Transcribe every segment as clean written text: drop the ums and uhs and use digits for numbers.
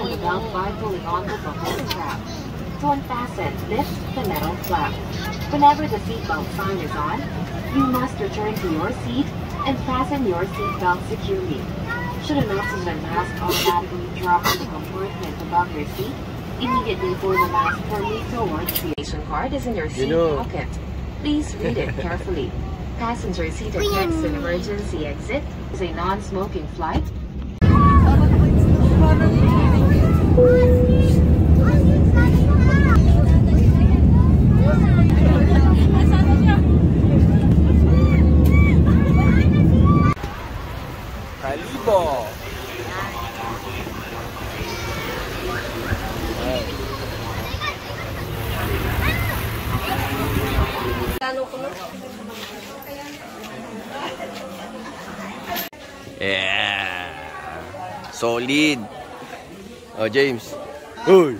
fasten the belt by pulling on the buckle strap. To unfasten, lift the metal flap. Whenever the seatbelt sign is on, you must return to your seat and fasten your seatbelt securely. Should an oxygen mask automatically drop to the compartment above your seat, immediately pull the mask firmly towards the station card is in your seat pocket. Please read it carefully. Passenger seat exits and emergency exit is a non-smoking flight. Kalibo. Yeah. Solid. Oh, James. Uy.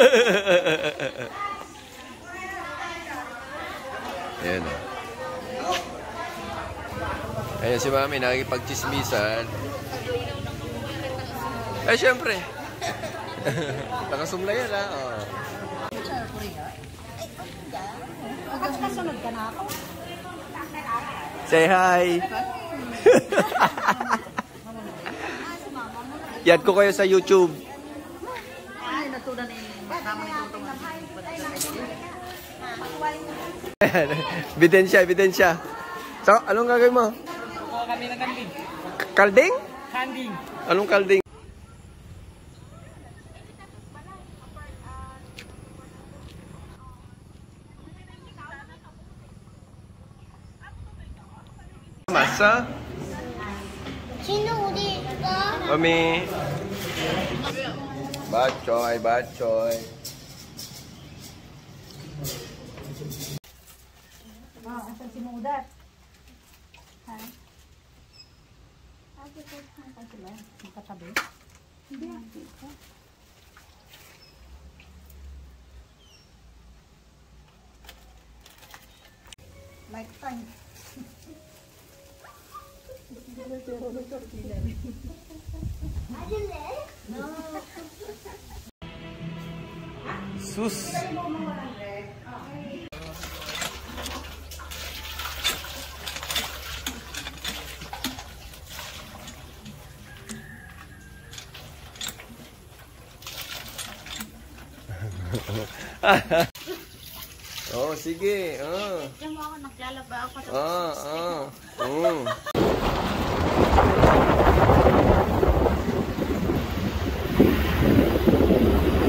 Ayan o. Ayan si Mami, nakikipagchismisan. Eh, syempre. Nakasumla yan, ha? Oh. Say hi. Yan ko kayo sa YouTube. Ebidensya, ebidensya. So, anong gagawin mo? Kukuha kami ng kanding. Kalding? Kanding. Anong kalding? Masa? Sino uli ka? Mami. Bachoy, bachoy. Asan si Mudat? Ha? Asan sila? Makatabi? Hindi. Lifetime. Sus. Oh, sige. Oh. Diyan mo ako, naglalaba ako. Oh.